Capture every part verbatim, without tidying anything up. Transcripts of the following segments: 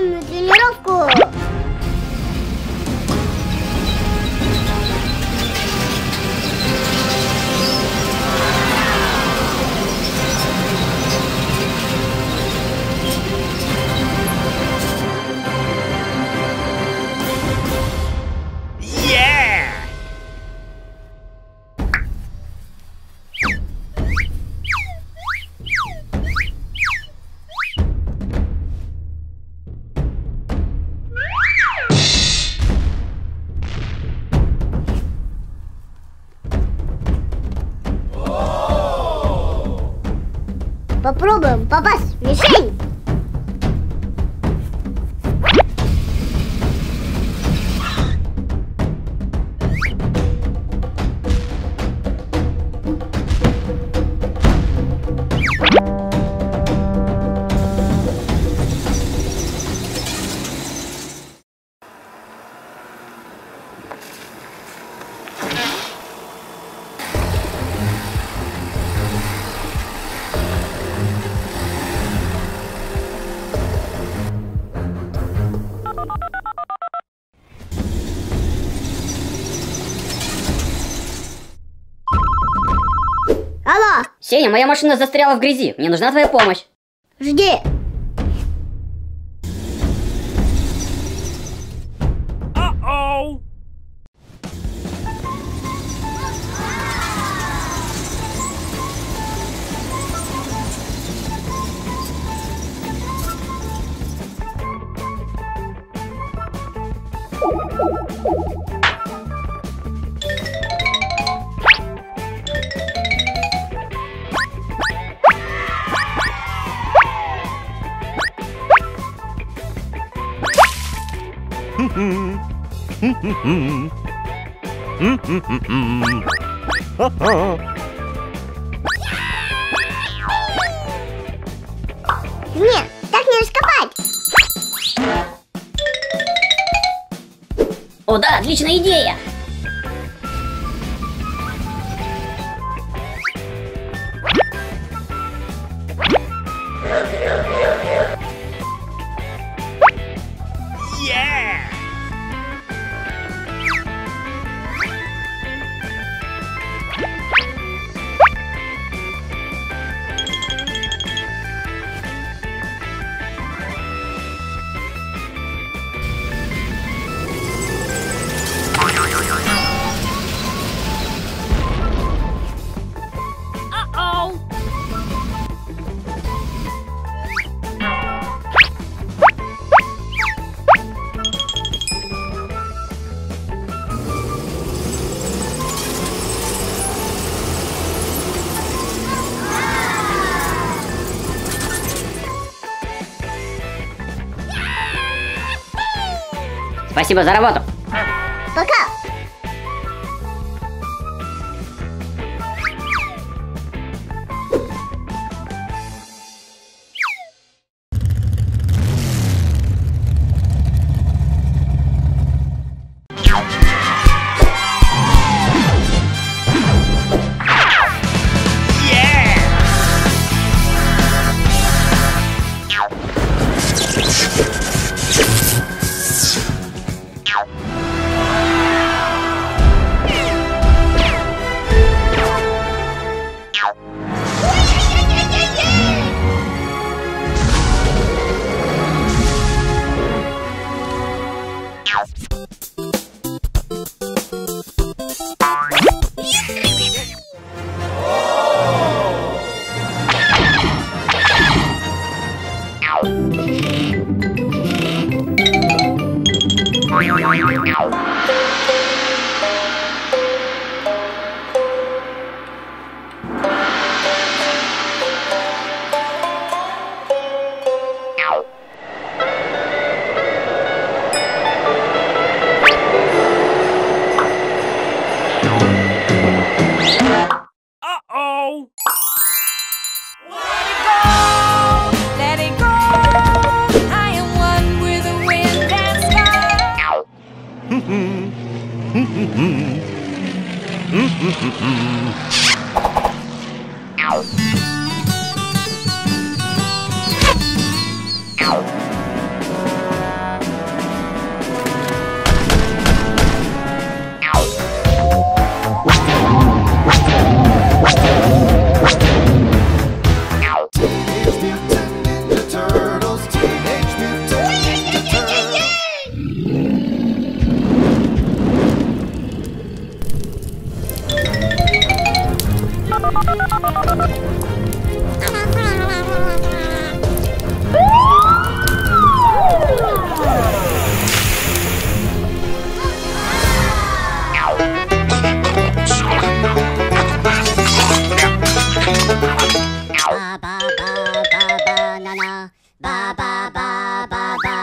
пойдем на тренировку. Попробуем попасть в мишень. Алло! Сеня, моя машина застряла в грязи. Мне нужна твоя помощь. Жди. Uh-oh. Нет, так не раскопать. О да, отличная идея. Yeah! Uh-oh! Спасибо за работу. Пока. Uh-oh! Let it go. I am one with the wind and sky.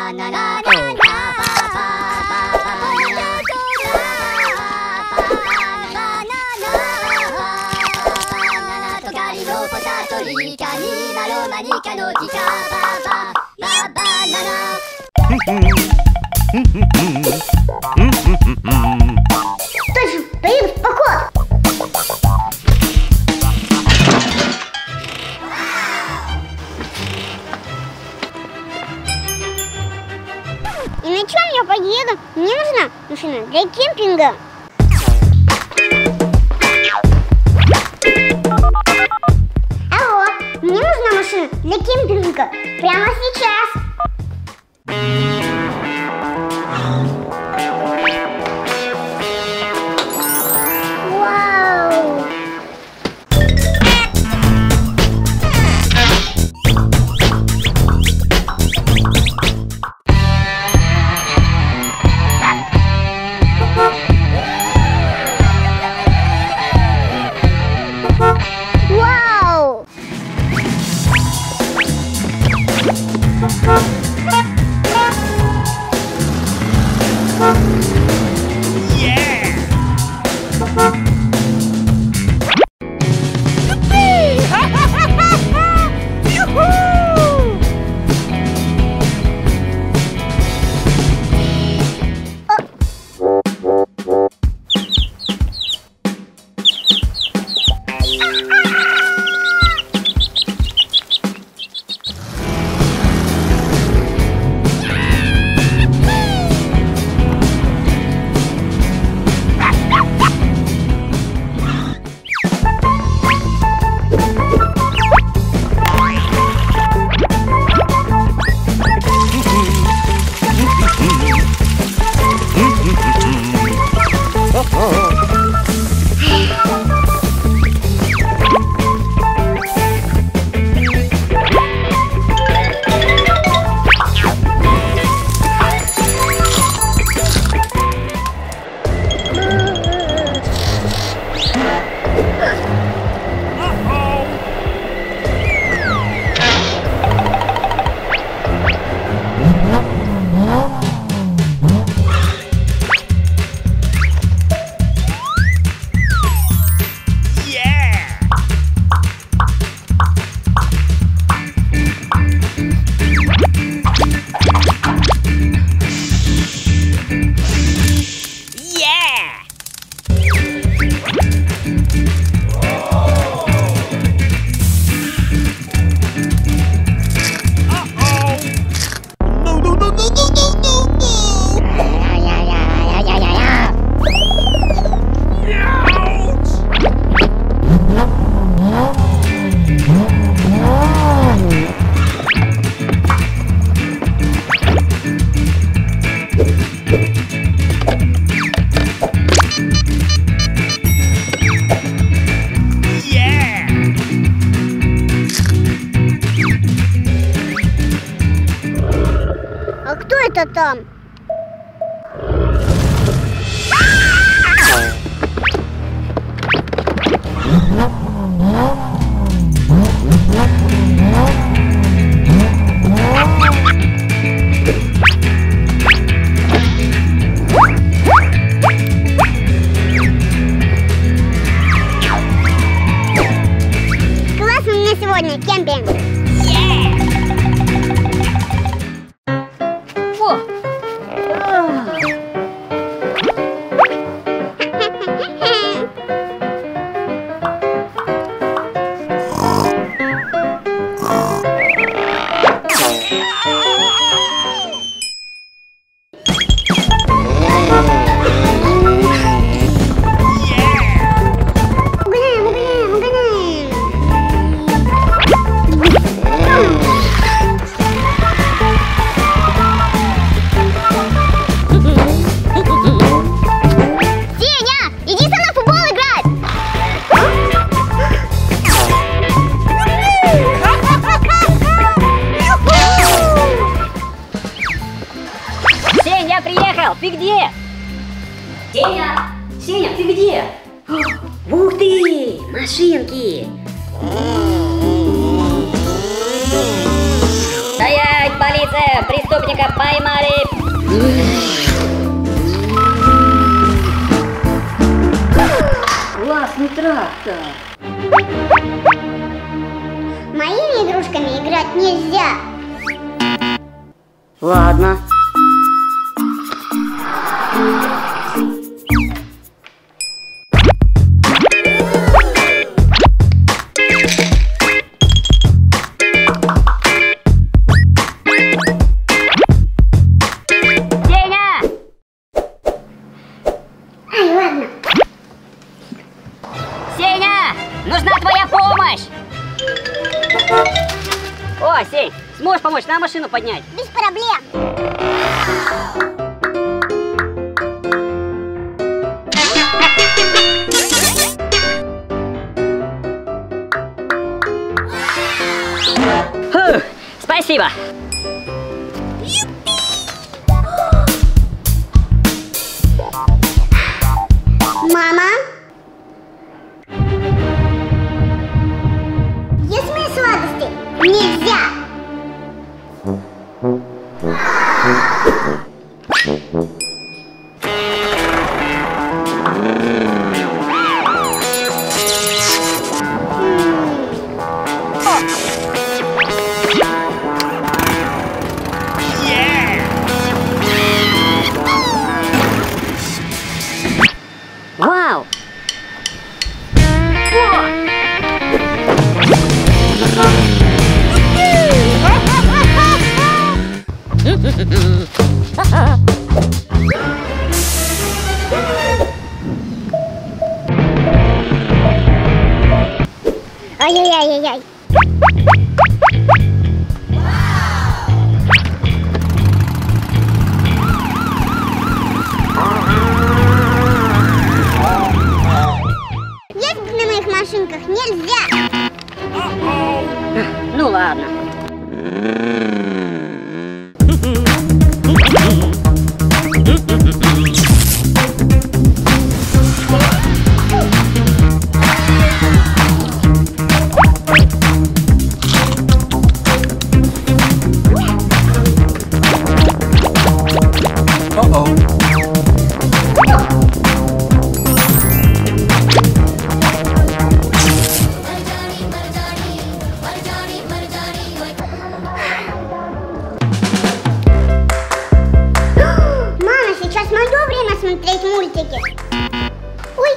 Точно, поеду в поход. И на чем я поеду? Мне нужна машина для кемпинга. Алло, мне нужна машина для кемпинга прямо сейчас. Вау! Вау! А кто это там? Классно у меня сегодня кемпинг. Ты где? Сеня! Сеня, ты где? Ух ты! Машинки! Стоять, полиция! Полиция! Преступника поймали! Классный трактор! Моими игрушками играть нельзя. Ладно. Ай, ладно. Сеня! Нужна твоя помощь! О, Сень, сможешь помочь нам машину поднять? Без проблем. Фух, спасибо. Мама? Есть мои сладости? Нельзя! Вау! Ай-яй-яй-яй-яй. Ездить на моих машинках нельзя. Ну ладно. Мама, сейчас мое время смотреть мультики. Ой,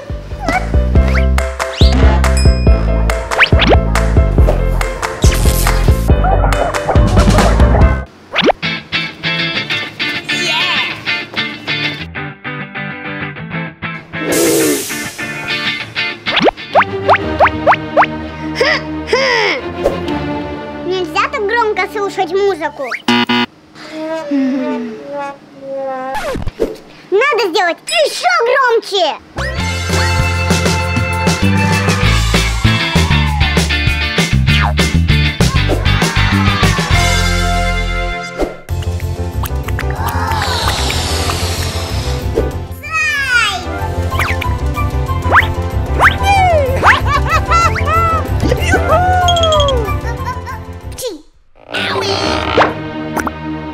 нельзя так громко слушать музыку. Надо сделать еще громче.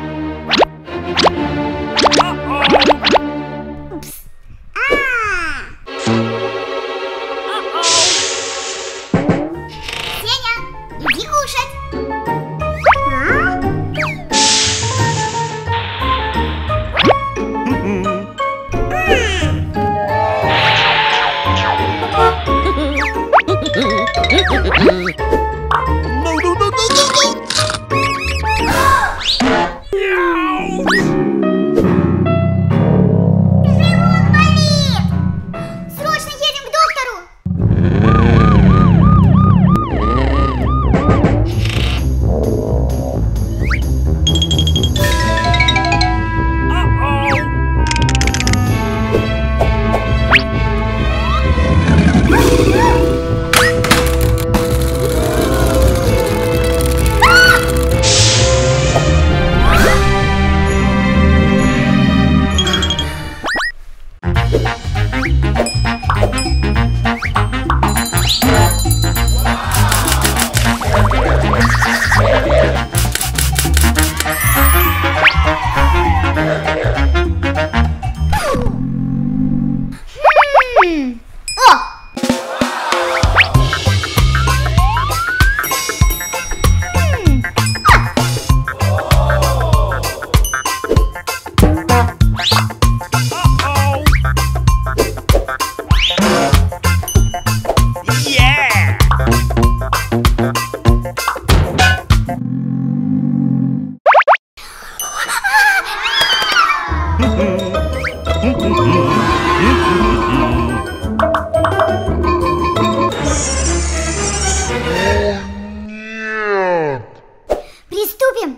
А! Приступим.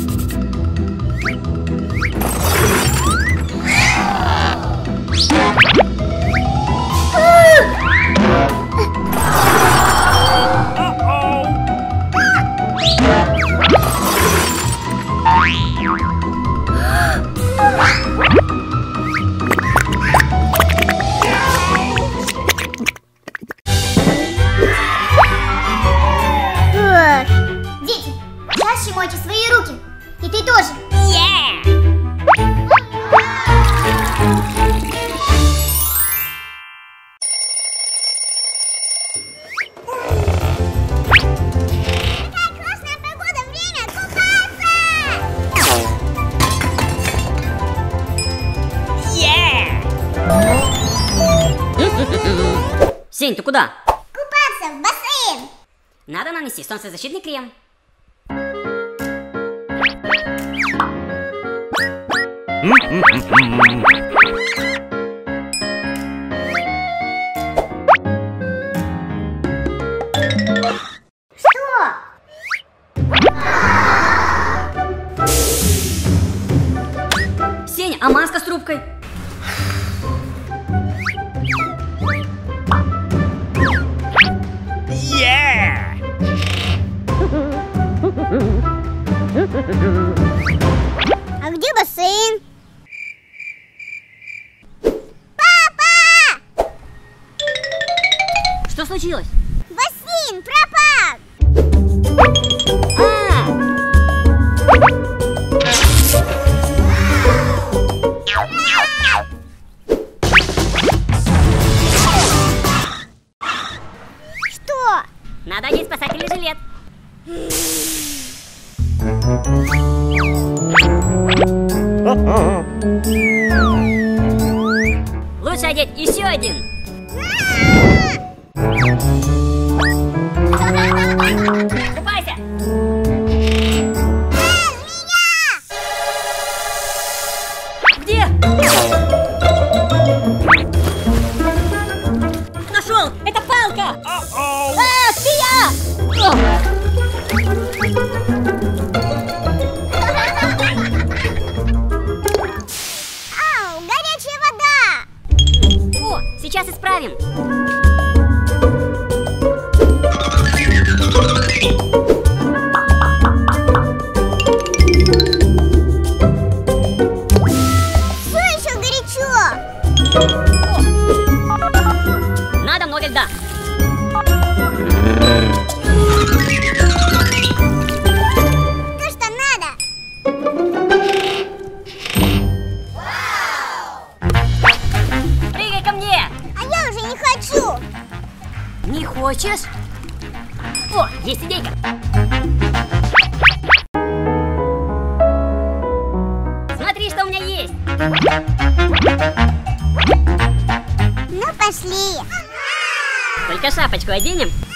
Дети, чаще мойте свои руки. И ты тоже. Какая классная погода, время купаться! Сень, ты куда? Купаться в бассейн. Надо нанести солнцезащитный крем. Что? Сень, а маска с трубкой? Yeah! А где бассейн? Папа! Что случилось? Бассейн пропал! А, Что? надо одеть спасательный жилет. Лучше одеть еще один. Купайся. Где? Нашел! Это палка! Uh-oh! А, змея! Ау, горячая вода! О, сейчас исправим. Все еще горячо! Надо много льда. То, что надо! Прыгай ко мне. А я уже не хочу! Не хочешь? О, есть идейка. Смотри, что у меня есть. Ну, пошли! Только шапочку оденем.